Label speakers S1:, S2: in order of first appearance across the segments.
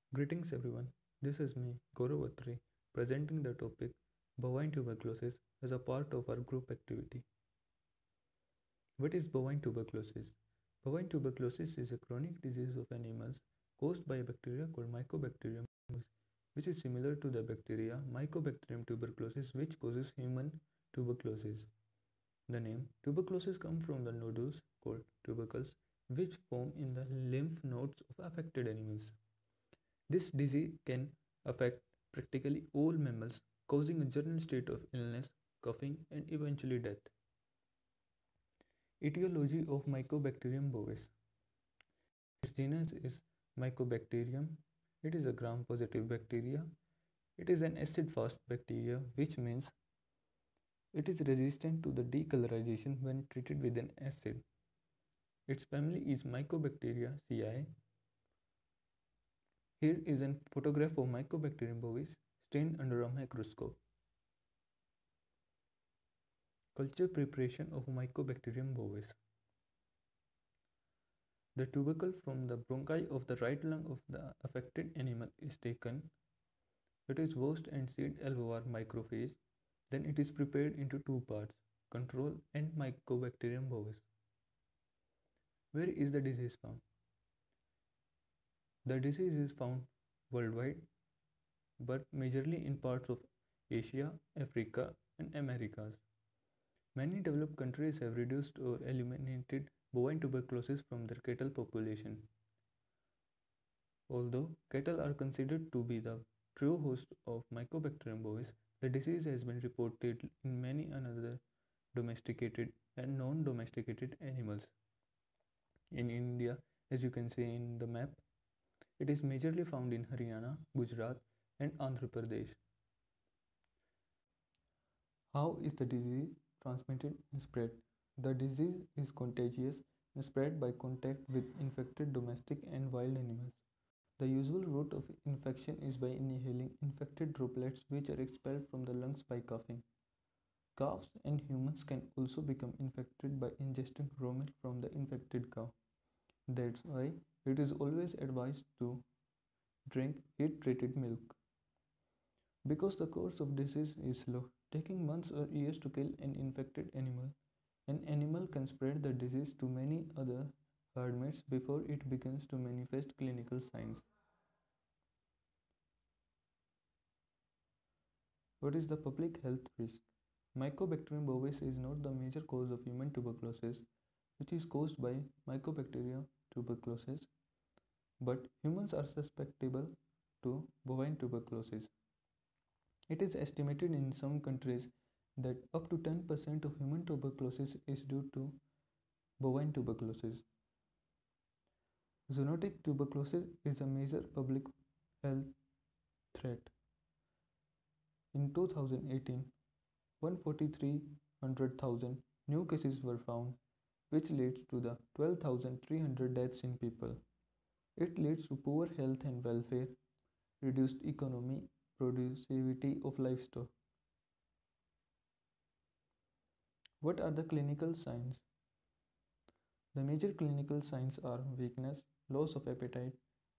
S1: Greetings everyone. This is me, Gaurav Attri, presenting the topic bovine tuberculosis as a part of our group activity. What is bovine tuberculosis? Bovine tuberculosis is a chronic disease of animals caused by a bacteria called Mycobacterium, which is similar to the bacteria Mycobacterium tuberculosis, which causes human tuberculosis. The name tuberculosis comes from the nodules called tubercles, which form in the lymph nodes of affected animals. This disease can affect practically all mammals, causing a general state of illness, coughing, and eventually death. Etiology of Mycobacterium bovis. Its genus is Mycobacterium. It is a gram-positive bacteria. It is an acid-fast bacteria, which means it is resistant to the decolorization when treated with an acid. Its family is Mycobacteria cI. Here is a photograph of Mycobacterium bovis stained under a microscope. Culture preparation of Mycobacterium bovis. The tubercle from the bronchi of the right lung of the affected animal is taken. It is washed and sealed alveolar microphage. Then it is prepared into two parts, control and Mycobacterium bovis. Where is the disease found? The disease is found worldwide, but majorly in parts of Asia, Africa, and Americas. Many developed countries have reduced or eliminated bovine tuberculosis from their cattle population. Although cattle are considered to be the true host of Mycobacterium bovis, the disease has been reported in many other domesticated and non-domesticated animals. In India, as you can see in the map, it is majorly found in Haryana, Gujarat, and Andhra Pradesh. How is the disease transmitted and spread? The disease is contagious and spread by contact with infected domestic and wild animals. The usual route of infection is by inhaling infected droplets which are expelled from the lungs by coughing. Calves and humans can also become infected by ingesting raw milk from the infected cow. That's why it is always advised to drink heat treated milk. Because the course of disease is slow, taking months or years to kill an infected animal, an animal can spread the disease to many other herdmates before it begins to manifest clinical signs. What is the public health risk? Mycobacterium bovis is not the major cause of human tuberculosis, which is caused by Mycobacterium tuberculosis, but humans are susceptible to bovine tuberculosis. It is estimated in some countries that up to 10% of human tuberculosis is due to bovine tuberculosis. Zoonotic tuberculosis is a major public health threat. In 2018, 143,000 new cases were found, which leads to the 12,300 deaths in people. It leads to poor health and welfare, reduced economy, productivity of livestock. What are the clinical signs? The major clinical signs are weakness, loss of appetite,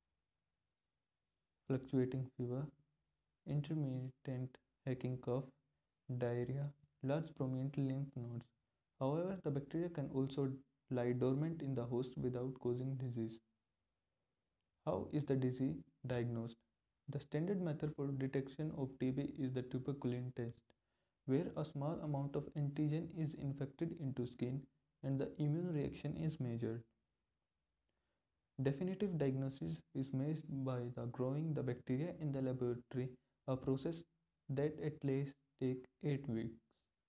S1: fluctuating fever, intermittent hacking cough, diarrhea, large prominent lymph nodes. However, the bacteria can also lie dormant in the host without causing disease. How is the disease diagnosed? The standard method for detection of TB is the tuberculin test, where a small amount of antigen is infected into skin and the immune reaction is measured. Definitive diagnosis is made by the growing the bacteria in the laboratory, a process that at least takes 8 weeks.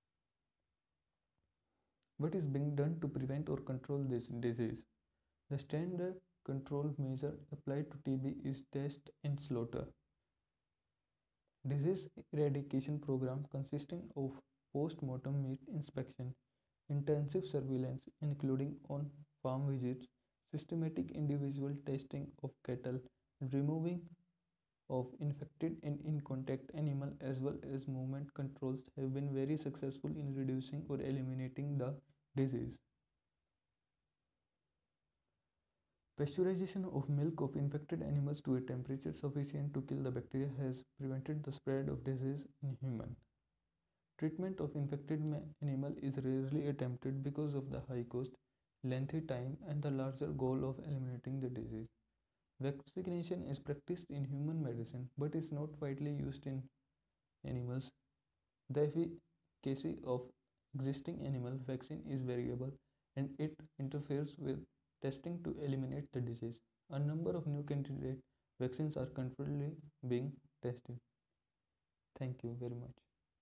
S1: What is being done to prevent or control this disease? The standard control measure applied to TB is test and slaughter. Disease eradication program consisting of post-mortem meat inspection, intensive surveillance including on-farm visits, systematic individual testing of cattle, and removing of infected and in contact animal as well as movement controls have been very successful in reducing or eliminating the disease. Pasteurization of milk of infected animals to a temperature sufficient to kill the bacteria has prevented the spread of disease in human. Treatment of infected animal is rarely attempted because of the high cost, lengthy time, and the larger goal of eliminating the disease. Vaccination is practiced in human medicine but is not widely used in animals. The efficacy of existing animal vaccine is variable and it interferes with testing to eliminate the disease. A number of new candidate vaccines are currently being tested. Thank you very much.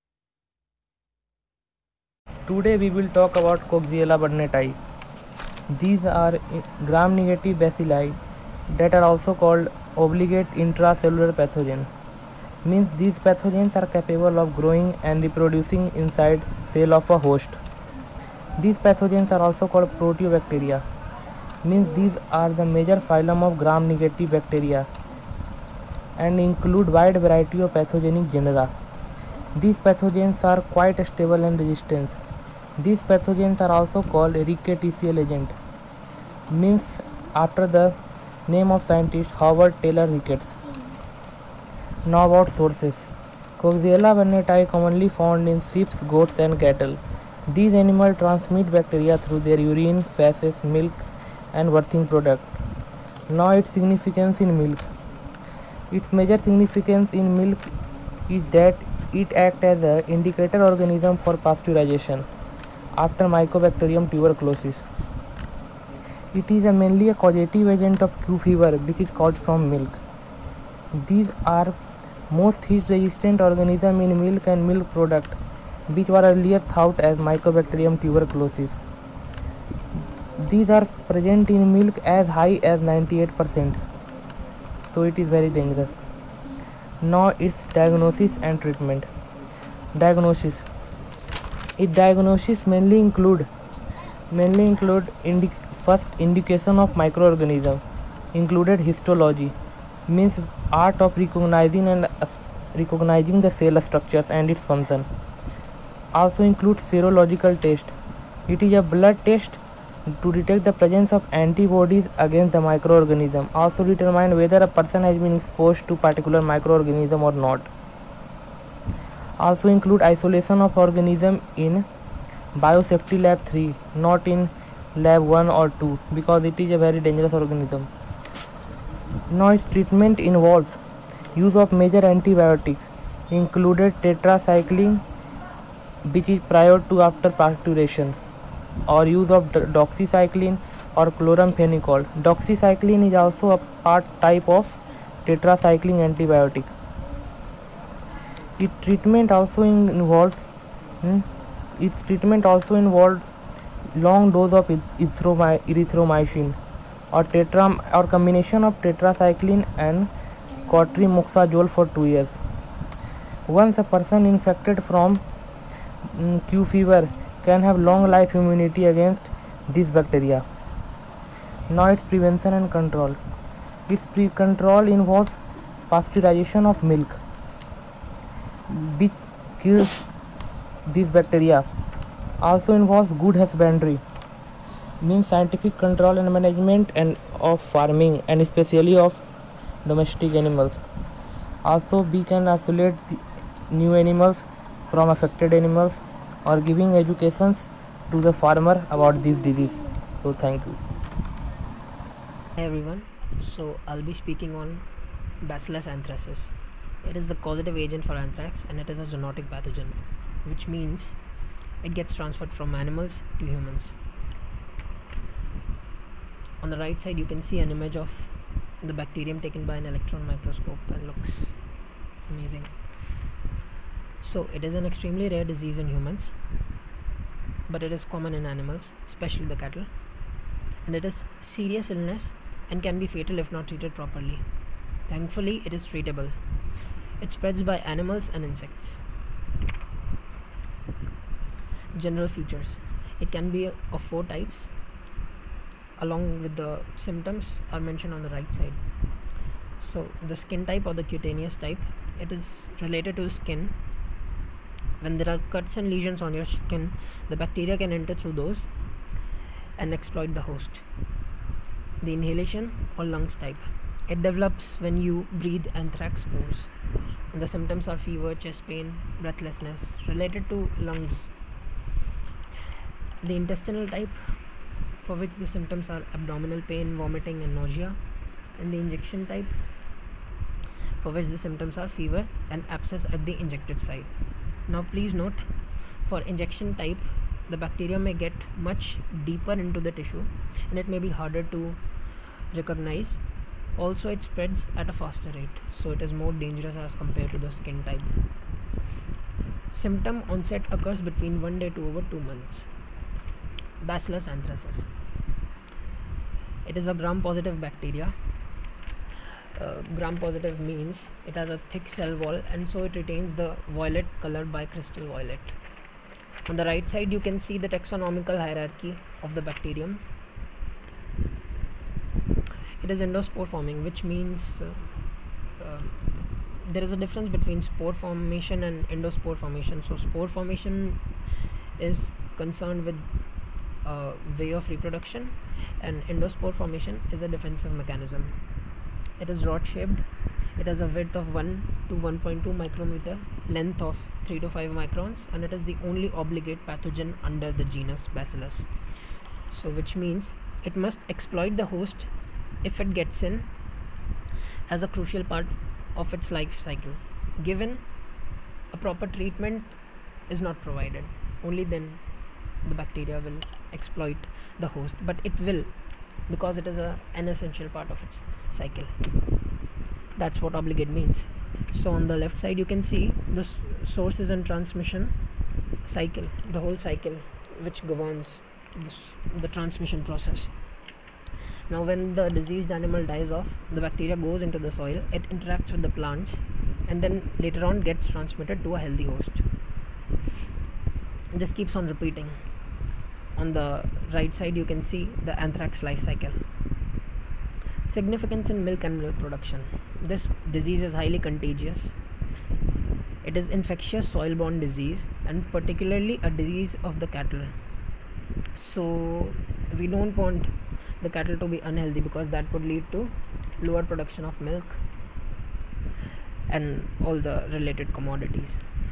S2: Today we will talk about Coxiella burnetii. These are gram-negative bacilli that are also called obligate intracellular pathogen. Means these pathogens are capable of growing and reproducing inside cell of a host. These pathogens are also called proteobacteria. Means these are the major phylum of gram-negative bacteria and include wide variety of pathogenic genera. These pathogens are quite stable and resistant. These pathogens are also called rickettsial agent, means after the name of scientist Howard Taylor Ricketts. Now about sources. Coxiella burnetii commonly found in sheep, goats and cattle. These animals transmit bacteria through their urine, feces, milk and birthing product. Now its significance in milk. Its major significance in milk is that it acts as an indicator organism for pasteurization after Mycobacterium tuberculosis. It is mainly a causative agent of Q fever which is caused from milk. These are most heat-resistant organisms in milk and milk product which were earlier thought as Mycobacterium tuberculosis. These are present in milk as high as 98%, so it is very dangerous. Now its diagnosis and treatment. Diagnosis. Its diagnosis mainly include first indication of microorganism, included histology, means art of recognizing the cell structures and its function. Also includes serological test. It is a blood test to detect the presence of antibodies against the microorganism. Also determine whether a person has been exposed to particular microorganism or not. Also include isolation of organism in biosafety lab 3, not in lab 1 or 2, because it is a very dangerous organism. Now its treatment involves use of major antibiotics, included tetracycline, which is prior to after pasteurization, or use of doxycycline or chloramphenicol. Doxycycline is also a type of tetracycline antibiotic. Its treatment also involved long dose of erythromycin or combination of tetracycline and cotrimoxazole for 2 years. Once a person infected from Q fever can have long life immunity against this bacteria. Now its prevention and control. Its control involves pasteurization of milk, which kills this bacteria. Also involves good husbandry, means scientific control and management and of farming and especially of domestic animals. Also we can isolate the new animals from affected animals or giving educations to the farmer about this disease. So thank you.
S3: Hi everyone, so I'll be speaking on Bacillus anthracis. It is the causative agent for anthrax and it is a zoonotic pathogen, which means it gets transferred from animals to humans. On the right side you can see an image of the bacterium taken by an electron microscope and looks amazing. So it is an extremely rare disease in humans, but it is common in animals, especially the cattle, and it is serious illness and can be fatal if not treated properly. Thankfully it is treatable. It spreads by animals and insects. General features. It can be of 4 types, along with the symptoms are mentioned on the right side. So the skin type or the cutaneous type, it is related to skin. When there are cuts and lesions on your skin, the bacteria can enter through those and exploit the host. the inhalation or lungs type. It develops when you breathe anthrax spores. And the symptoms are fever, chest pain, breathlessness related to lungs. The intestinal type, for which the symptoms are abdominal pain, vomiting and nausea. And the injection type, for which the symptoms are fever and abscess at the injected site. Now please note, for injection type, the bacteria may get much deeper into the tissue and it may be harder to recognize. Also, it spreads at a faster rate, so it is more dangerous as compared to the skin type. Symptom onset occurs between 1 day to over 2 months. Bacillus anthracis. It is a gram-positive bacteria. Gram-positive means it has a thick cell wall and so it retains the violet color by crystal violet. On the right side you can see the taxonomical hierarchy of the bacterium. It is endospore forming, which means there is a difference between spore formation and endospore formation. So spore formation is concerned with way of reproduction and endospore formation is a defensive mechanism. It is rod shaped. It has a width of 1 to 1.2 micrometer, length of 3 to 5 microns, and it is the only obligate pathogen under the genus Bacillus. So which means it must exploit the host if it gets in as a crucial part of its life cycle. Given a proper treatment is not provided, only then the bacteria will exploit the host, but it will, because it is an essential part of its cycle. That's what obligate means. So on the left side you can see the sources and transmission cycle, the whole cycle which governs the transmission process. Now when the diseased animal dies off, the bacteria goes into the soil, it interacts with the plants and then later on gets transmitted to a healthy host. This keeps on repeating. On the right side you can see the anthrax life cycle. Significance in milk and milk production. This disease is highly contagious. It is infectious soil-borne disease and particularly a disease of the cattle. So we don't want the cattle to be unhealthy because that would lead to lower production of milk and all the related commodities.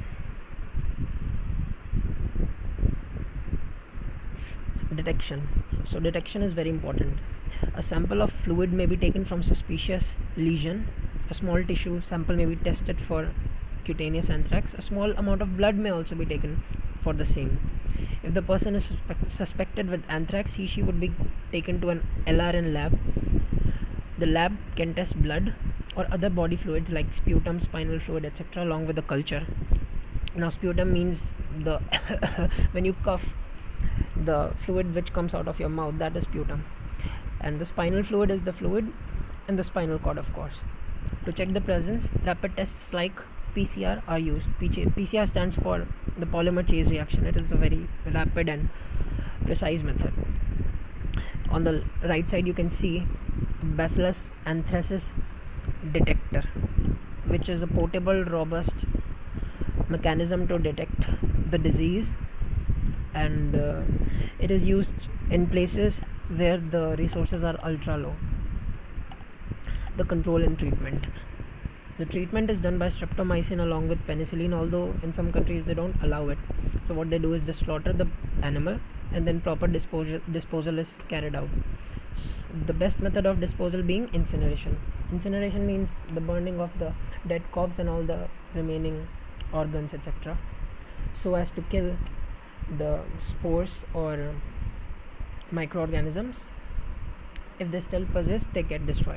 S3: Detection. So detection is very important. A sample of fluid may be taken from suspicious lesion. A small tissue sample may be tested for cutaneous anthrax. A small amount of blood may also be taken for the same. If the person is suspected with anthrax, she would be taken to an LRN lab. The lab can test blood or other body fluids like sputum, spinal fluid, etc. along with the culture. Now sputum means the when you cough, the fluid which comes out of your mouth, that is sputum. And the spinal fluid is the fluid and the spinal cord, of course. To check the presence, rapid tests like PCR are used. PCR stands for the polymer chase reaction. It is a very rapid and precise method. On the right side you can see Bacillus anthracis detector, which is a portable, robust mechanism to detect the disease, and it is used in places where the resources are ultra low. The control and treatment. The treatment is done by streptomycin along with penicillin, although in some countries they don't allow it. So what they do is they slaughter the animal and then proper disposal is carried out. The best method of disposal being incineration. Incineration means the burning of the dead corpse and all the remaining organs, etc., so as to kill the spores or microorganisms. If they still persist, they get destroyed.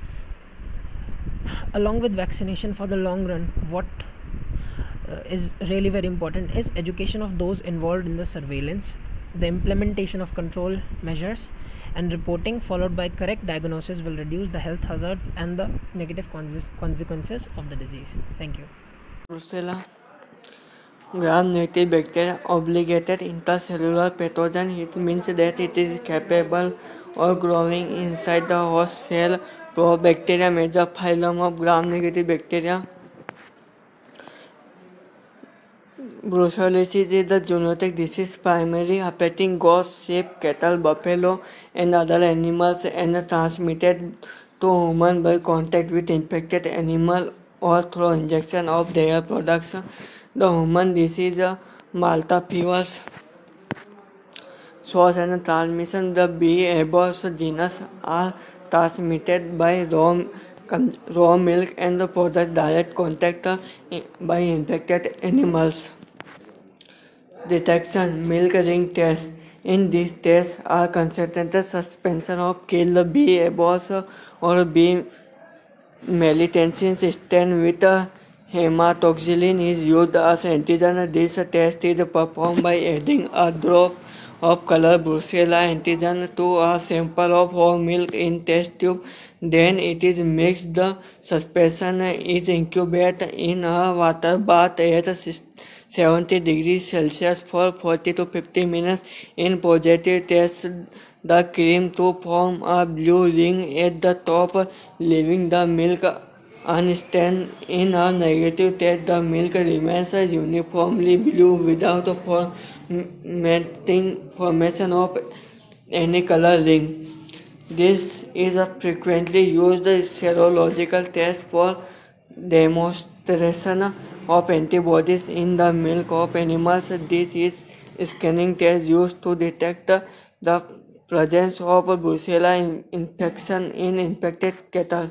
S3: Along with vaccination, for the long run, what is really very important is education of those involved in the surveillance, the implementation of control measures, and reporting followed by correct diagnosis will reduce the health hazards and the negative consequences of the disease. Thank you.
S4: Brucella gram-negative bacteria obligated intracellular pathogen. It means that it is capable of growing inside the host cell. Probacteria, major phylum of gram-negative bacteria. Brucellosis is the zoonotic disease primarily affecting goats, sheep, cattle, buffalo, and other animals and transmitted to humans by contact with infected animal or through injection of their products. The human disease Malta fever source and transmission. The bee Ebos genus are transmitted by raw milk and the product direct contact by infected animals. Detection milk ring test. In these tests are concentrated suspension of kill bee Ebos or bee melitensin stain with hematoxylin is used as antigen. This test is performed by adding a drop of color Brucella antigen to a sample of whole milk in test tube. Then it is mixed. The suspension is incubated in a water bath at 70 degrees Celsius for 40 to 50 minutes. In positive test, the cream to form a blue ring at the top, leaving the milk unstained. In a negative test, the milk remains uniformly blue without formation of any color ring. This is a frequently used serological test for demonstration of antibodies in the milk of animals. This is scanning test used to detect the presence of Brucella infection in infected cattle.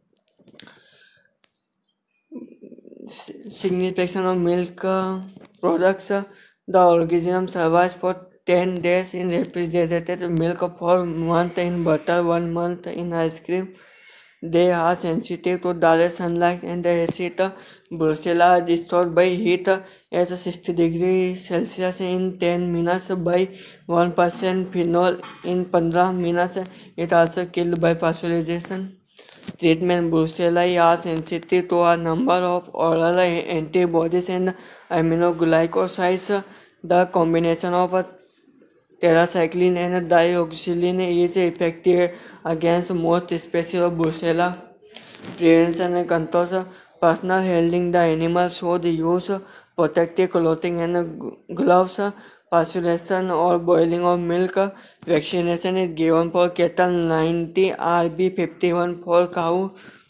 S4: Signification of milk products. The organism survives for 10 days in refrigerated milk, for a month in butter, 1 month in ice cream. They are sensitive to direct sunlight and acid. Brucella are destroyed by heat at 60 degrees Celsius in 10 minutes, by 1% phenol in 15 minutes. It also killed by pasteurization. Treatment. Brucella are sensitive to a number of oral antibodies and aminoglycosides. The combination of tetracycline and dioxazine is effective against most species of Brucella. Prevention and control. Personal handling. The animal should use protective clothing and gloves. Pasteurization or boiling of milk. Vaccination is given for cattle 90 RB51 for cow.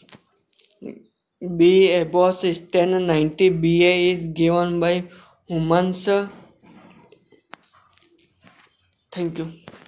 S4: B above 1090 BA is given by humans. Thank you.